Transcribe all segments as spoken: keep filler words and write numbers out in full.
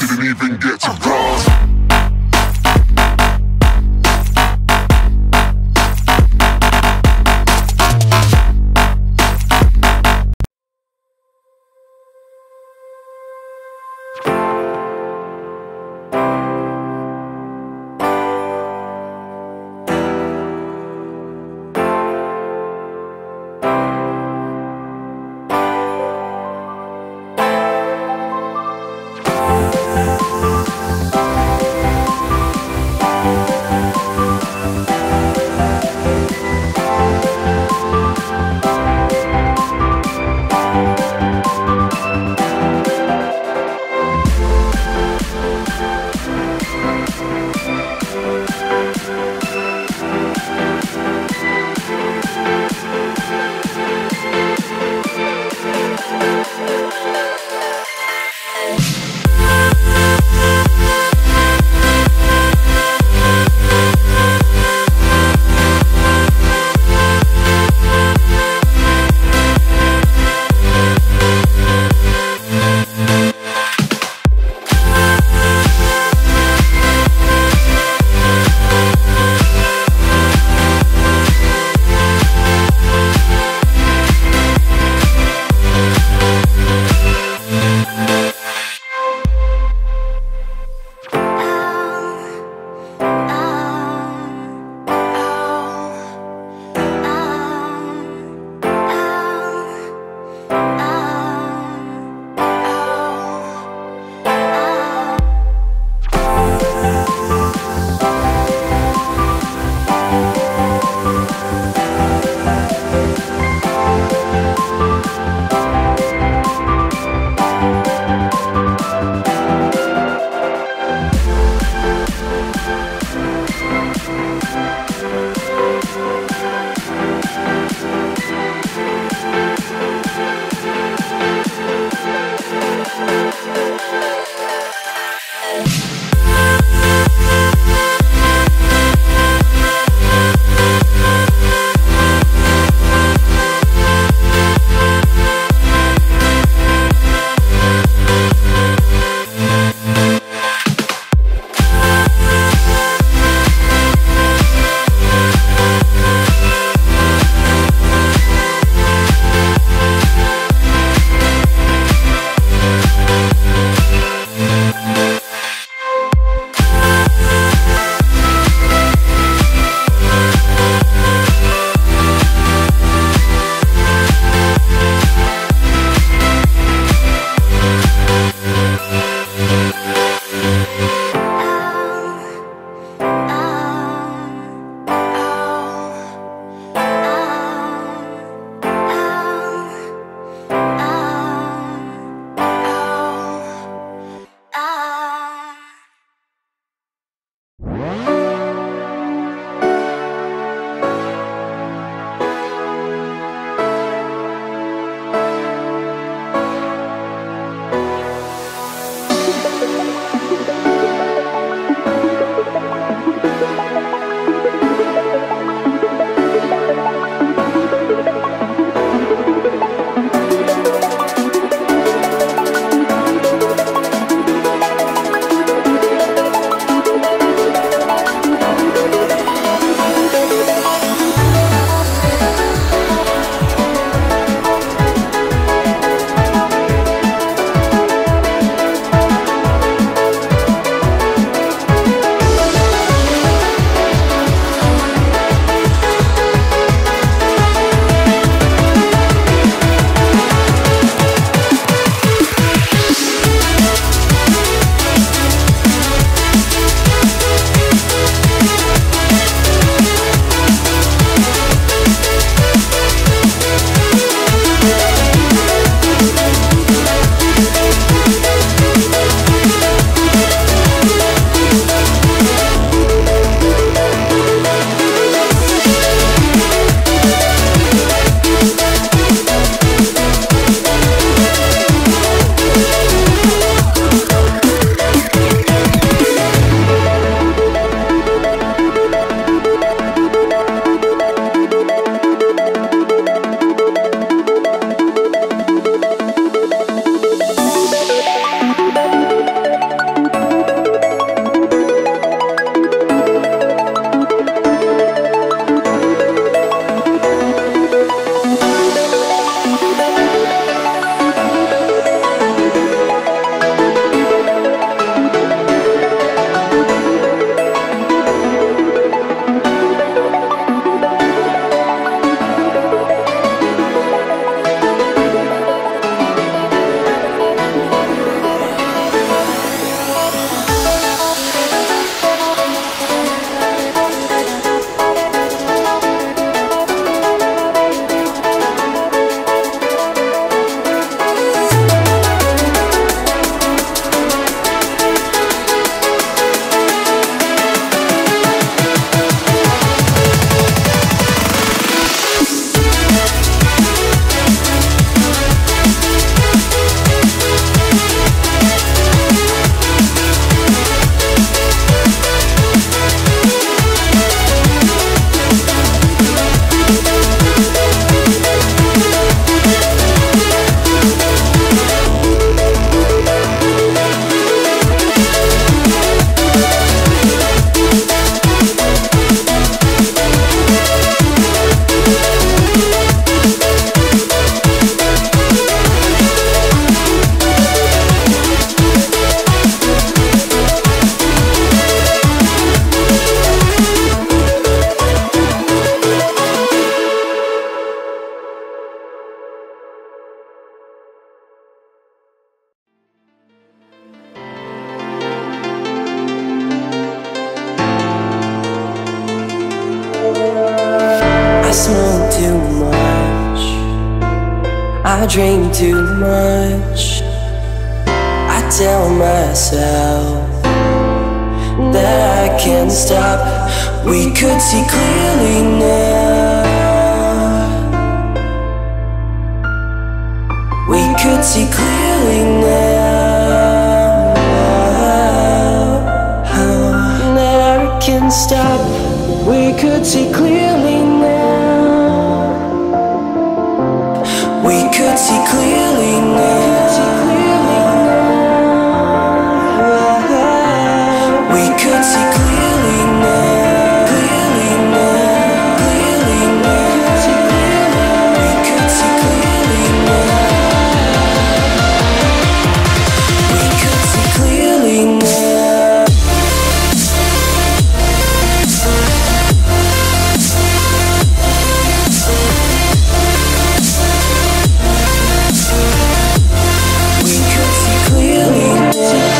didn't even get to cross. I dream too much. I tell myself that I can't stop. We could see clearly now. We could see clearly now. That I can't stop. We could see clearly now. We could see clearly now. We could see clearly now. Clearly now. Clearly now. We could see clearly now. We could see clearly now. We could see clearly now.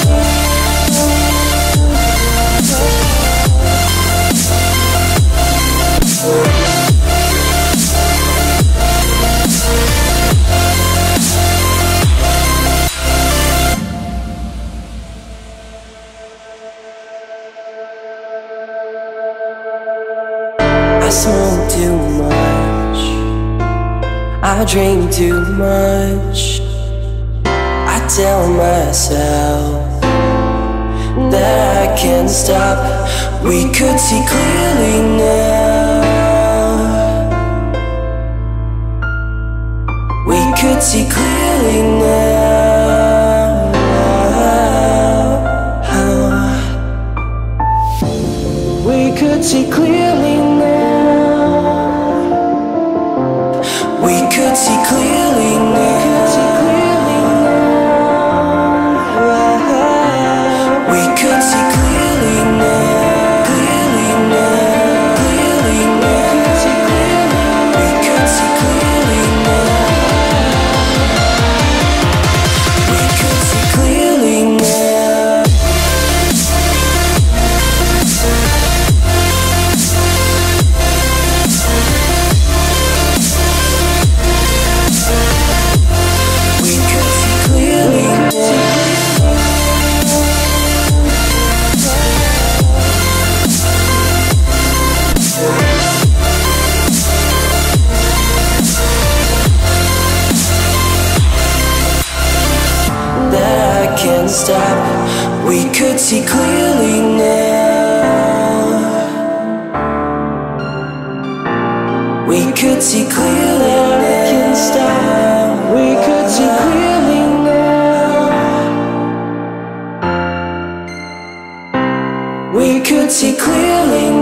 I smoke too much. I drink too much. I tell myself that I can't stop. We could see clearly now. We could see clearly now. We could see clearly now. We could see clearly now. We could see clearly now. Clearly now. Clearly now. We could see clearly now. We could see clearly now. We could see clearly now. That I can't stop. We could see clearly now. We could see clearly now. I can't stop. We could see clearly now. We could see clearly